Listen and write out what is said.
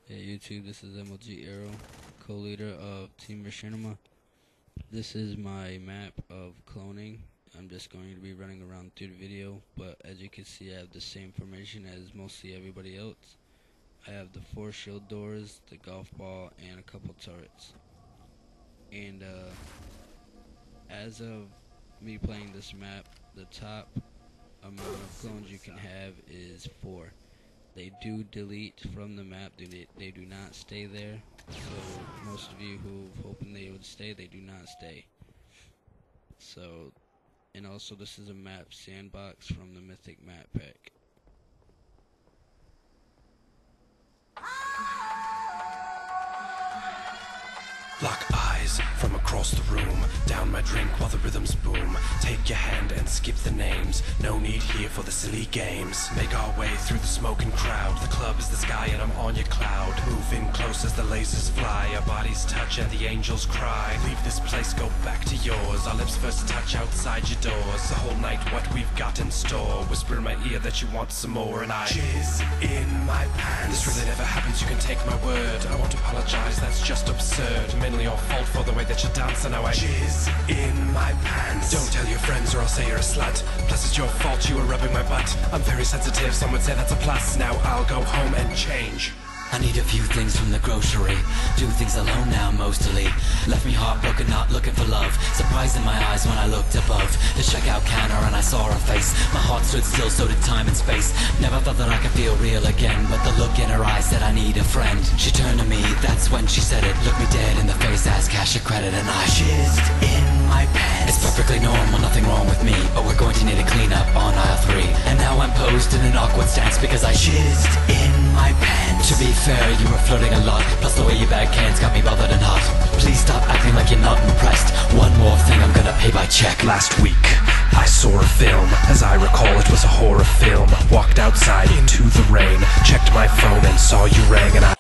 Hey YouTube, this is MLG Arrow, co-leader of Team Machinima. This is my map of cloning. I'm just going to be running around through the video, but as you can see I have the same formation as mostly everybody else. I have the 4 shield doors, the golf ball, and a couple turrets. And as of me playing this map, the top amount of clones you can have is 4. They do delete from the map, they do not stay there. So most of you who hoping they would stay, they do not stay. So, and also this is a map sandbox from the Mythic map pack. Lock eyes from across the room. Down my drink while the rhythms boom. Take your hand and skip the names. No need here for the silly games. Make our way through the smoking crowd. The club is the sky and I'm on your cloud. Move in close as the lasers fly. Our bodies touch and the angels cry. Leave this place, go back to yours. Our lips first touch outside your doors. The whole night what we've got in store. Whisper in my ear that you want some more, and I jizz in my pants. This really never happens, you can take my word. I won't apologize, that's just absurd. Mainly your fault for the way that you dance, and now I jizz in my pants. Don't tell your friends or I'll say you're a slut. Plus it's your fault you were rubbing my butt. I'm very sensitive, some would say that's a plus. Now I'll go home and change. I need a few things from the grocery. Do things alone now mostly. Left me heartbroken, not looking for love. Surprise in my eyes when I looked above the checkout counter and I saw her face. My heart stood still, so did time and space. Never thought that I could feel real again, but the look in her eyes said I need a friend. She turned to me, that's when she said it. Looked me dead in the face, asked cash or credit, and I jizzed in my pants. It's perfectly normal, nothing wrong with me, but we're going to need a cleanup on aisle 3. And now I'm posed in an awkward stance because I jizzed in my pants. To be fair, you were flirting a lot, plus the way you bag cans got me bothered and hot. Please stop acting like you're not impressed. One more thing, I'm gonna pay by check. Last week, I saw a film. As I recall, it was a horror film. Walked outside into the rain, checked my phone and saw you rang, and I